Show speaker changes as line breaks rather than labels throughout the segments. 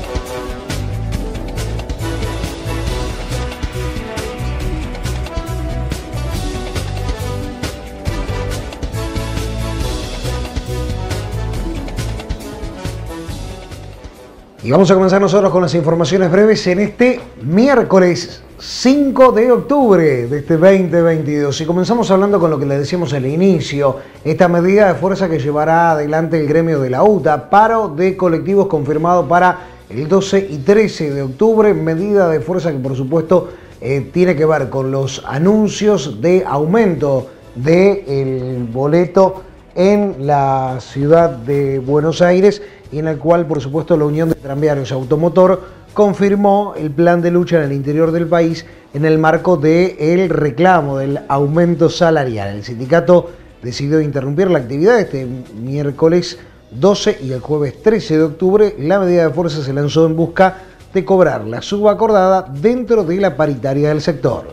Y vamos a comenzar nosotros con las informaciones breves en este miércoles 5 de octubre de este 2022. Y comenzamos hablando con lo que le decíamos al inicio, esta medida de fuerza que llevará adelante el gremio de la UTA, paro de colectivos confirmado para el 12 y 13 de octubre, medida de fuerza que por supuesto tiene que ver con los anuncios de aumento del boleto en la ciudad de Buenos Aires, y en el cual, por supuesto, la Unión de Tranviarios Automotor confirmó el plan de lucha en el interior del país en el marco del reclamo del aumento salarial. El sindicato decidió interrumpir la actividad este miércoles 12 y el jueves 13 de octubre. La medida de fuerza se lanzó en busca de cobrar la suba acordada dentro de la paritaria del sector.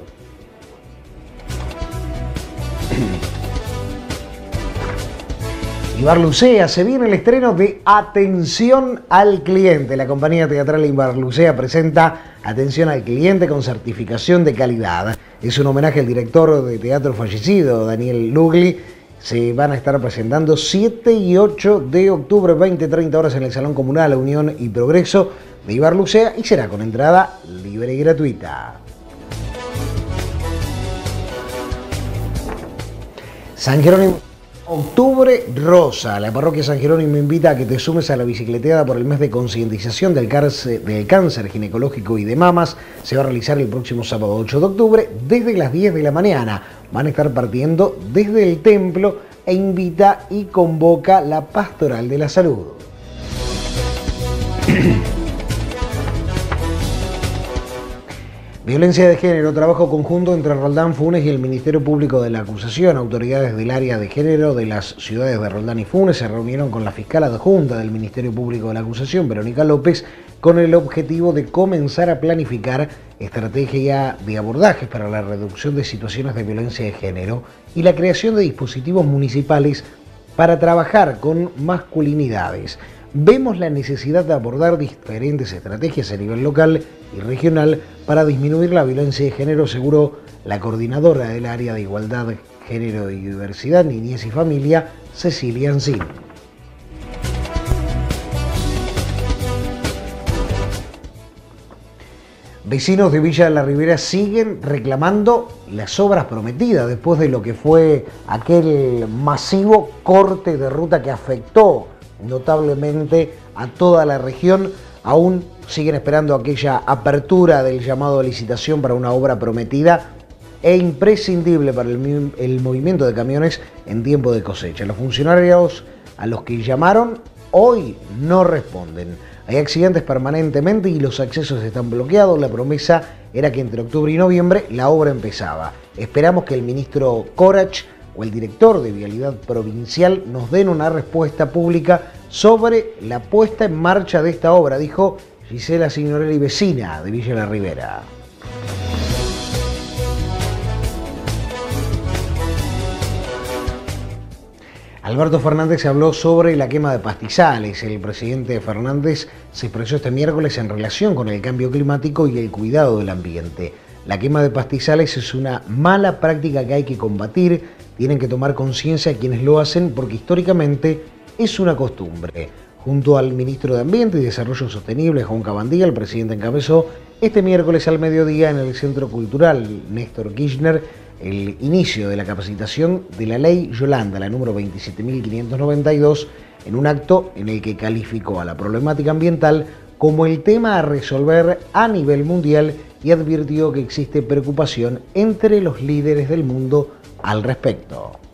Ibarlucea, se viene el estreno de Atención al Cliente. La compañía teatral Ibarlucea presenta Atención al Cliente con certificación de calidad. Es un homenaje al director de teatro fallecido, Daniel Lugli. Se van a estar presentando 7 y 8 de octubre, 20-30 horas en el Salón Comunal Unión y Progreso de Ibarlucea, y será con entrada libre y gratuita. San Jerónimo. Octubre Rosa. La parroquia San Jerónimo invita a que te sumes a la bicicleteada por el mes de concientización del cáncer ginecológico y de mamas. Se va a realizar el próximo sábado 8 de octubre desde las 10 de la mañana. Van a estar partiendo desde el templo e invita y convoca la Pastoral de la Salud. Violencia de género, trabajo conjunto entre Roldán, Funes y el Ministerio Público de la Acusación. Autoridades del área de género de las ciudades de Roldán y Funes se reunieron con la fiscal adjunta del Ministerio Público de la Acusación, Verónica López, con el objetivo de comenzar a planificar estrategia de abordajes para la reducción de situaciones de violencia de género y la creación de dispositivos municipales para trabajar con masculinidades. Vemos la necesidad de abordar diferentes estrategias a nivel local y regional para disminuir la violencia de género, aseguró la coordinadora del área de Igualdad, Género y Diversidad, Niñez y Familia, Cecilia Ancín. Vecinos de Villa de la Ribera siguen reclamando las obras prometidas después de lo que fue aquel masivo corte de ruta que afectó notablemente a toda la región. Aún siguen esperando aquella apertura del llamado a licitación para una obra prometida e imprescindible para el movimiento de camiones en tiempo de cosecha. Los funcionarios a los que llamaron hoy no responden. Hay accidentes permanentemente y los accesos están bloqueados. La promesa era que entre octubre y noviembre la obra empezaba. Esperamos que el ministro Corach o el director de Vialidad Provincial nos den una respuesta pública sobre la puesta en marcha de esta obra, dijo Gisela Signorelli, vecina de Villa de la Ribera. Alberto Fernández habló sobre la quema de pastizales. El presidente Fernández se expresó este miércoles en relación con el cambio climático y el cuidado del ambiente. La quema de pastizales es una mala práctica que hay que combatir. Tienen que tomar conciencia quienes lo hacen porque históricamente es una costumbre. Junto al ministro de Ambiente y Desarrollo Sostenible, Juan Cabandía, el presidente encabezó este miércoles al mediodía en el Centro Cultural Néstor Kirchner el inicio de la capacitación de la Ley Yolanda, la número 27.592, en un acto en el que calificó a la problemática ambiental como el tema a resolver a nivel mundial y advirtió que existe preocupación entre los líderes del mundo al respecto.